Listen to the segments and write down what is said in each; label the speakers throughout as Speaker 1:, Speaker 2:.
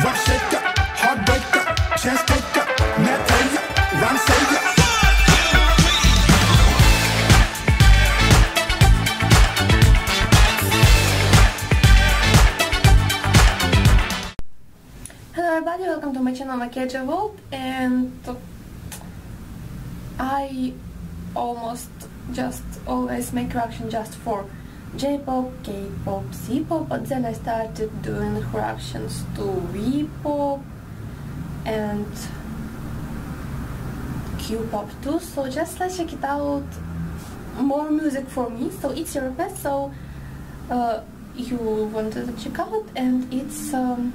Speaker 1: rough shaker, heartbreaker, chance taker, mad player, rhyme savior.
Speaker 2: Hello everybody, welcome to my channel Makiaja World, and I almost just always make reaction just for J-pop, K-pop, C-pop, but then I started doing reactions to V-pop and Q-pop too, so just let's check it out. More music for me, so it's your request, so you wanted to check out, and it's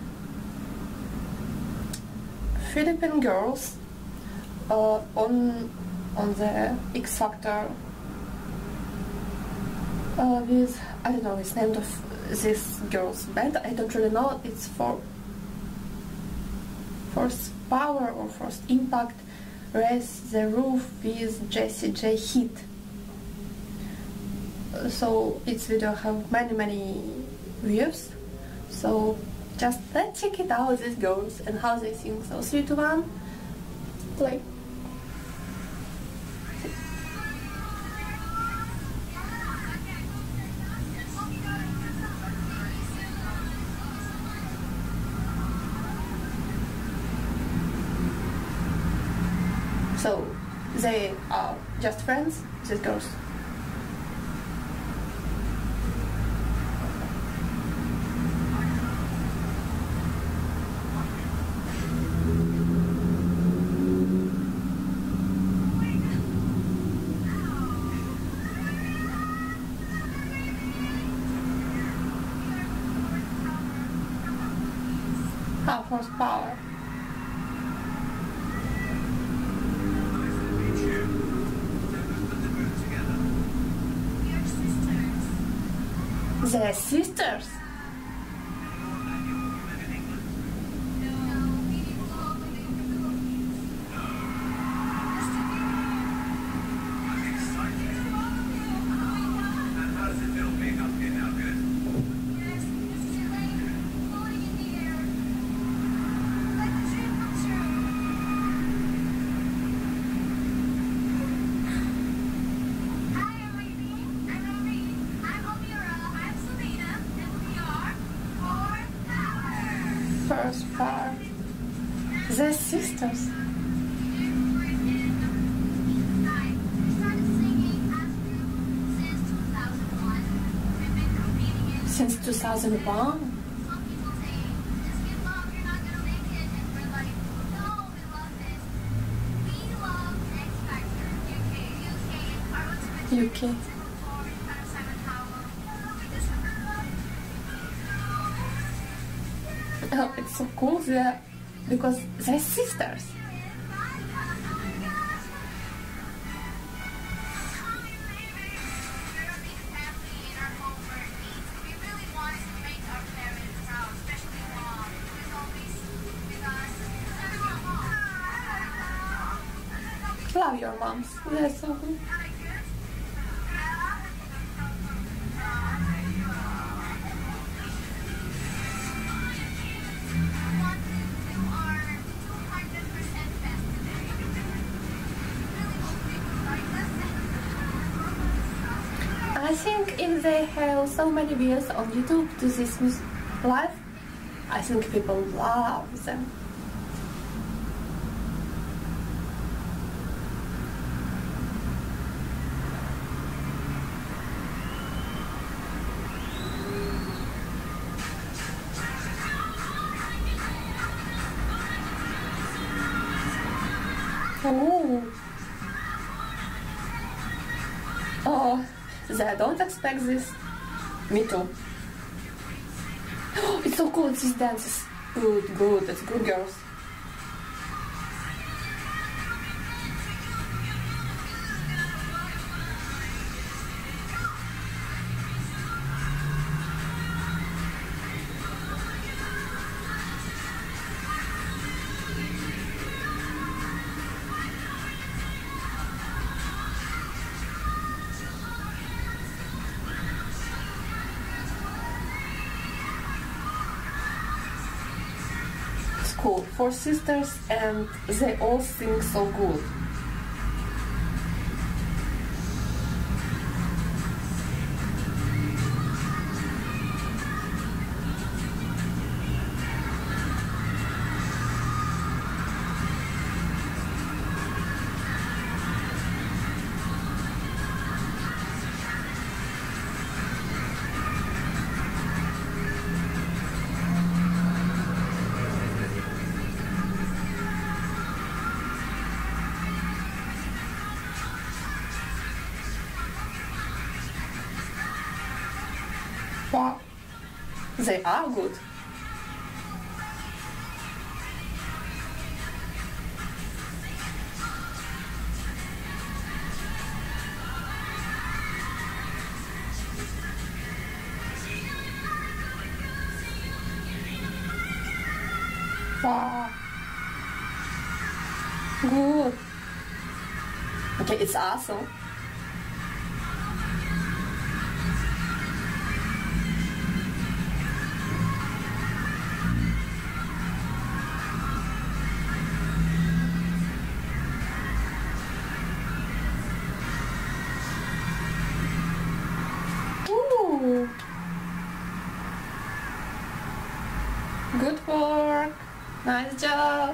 Speaker 2: Philippine girls on the X Factor with, I don't know it's name of this girls band, I don't really know, it's for First Power or First Impact, Raise the Roof with Jessie J Hit. So its video have many views, so just let's check it out, these girls and how they sing. So 3, 2, 1, play. So they are just friends, these girls. First Power. They're sisters. First Power. They're sisters. Since 2001. UK. Oh, it's so cool there because they're sisters. Love your moms. They're so good. I think if they have so many views on YouTube to this music live, I think people love them. Oh, I don't expect this. Me too. It's so cool, this dance is good, it's good girls. cool. Four sisters and they all sing so good. Wow, they are good. Wow, good. Okay, it's awesome. Ooh. Good work. Nice job.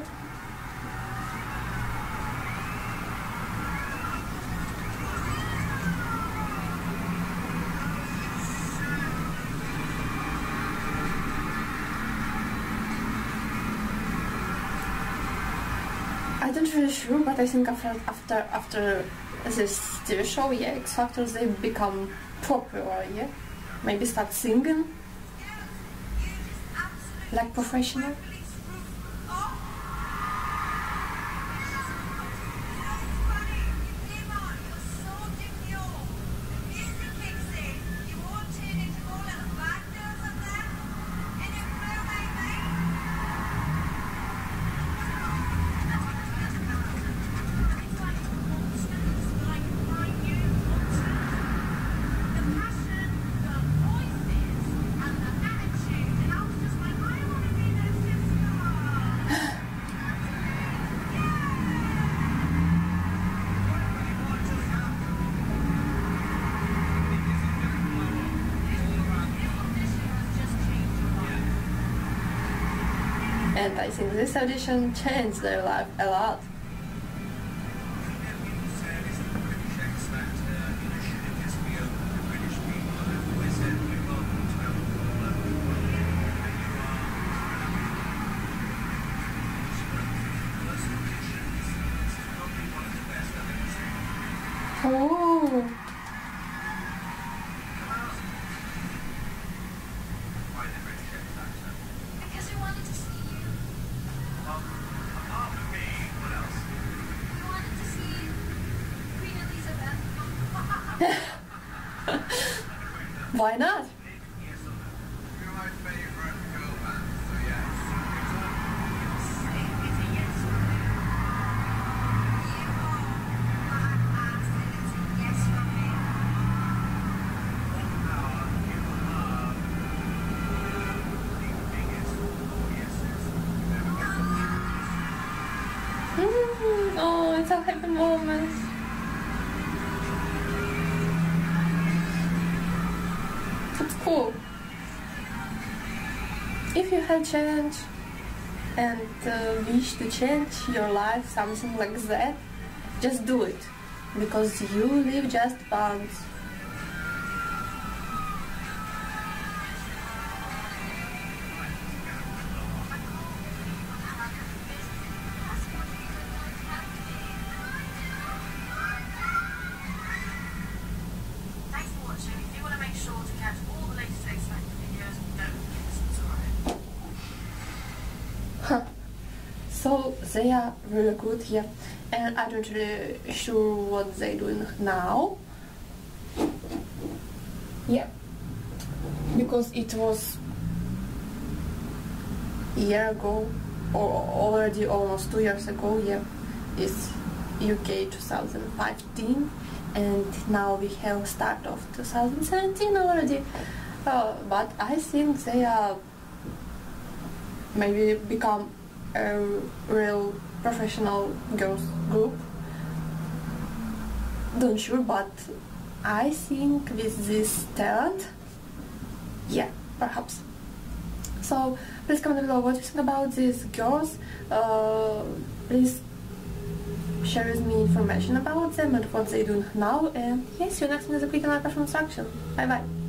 Speaker 2: I don't really sure, but I think after this TV show, yeah, X Factor, they become popular, yeah. Maybe start singing like professional. And I think this audition changed their life a lot. Oh.
Speaker 3: Because we wanted to see you. Apart from me, what else? We wanted to see Queen Elizabeth.
Speaker 2: Why not?
Speaker 3: You're my favorite girl band, so yes. It's a yes from me. You are my answer. It's a yes from me. One hour, you are the biggest yeses you've ever got.
Speaker 2: Oh, it's a happy moment. It's cool. If you had challenge and wish to change your life, something like that, just do it, because you live just once.
Speaker 3: Thanks for watching. If you want to make sure to catch all the latest X Factor videos, don't forget to subscribe.
Speaker 2: Huh. So they are really good here, and I'm not really sure what they're doing now. Yeah, because it was a year ago, or already almost 2 years ago. Yeah, it's UK 2015, and now we have start of 2017 already. But I think they are maybe become a real professional girls group. Don't sure, but I think with this talent, yeah, perhaps. So please comment below what you think about these girls. Please share with me information about them and what they're doing now. And yeah, see you next in the quick and live performance action. Bye bye.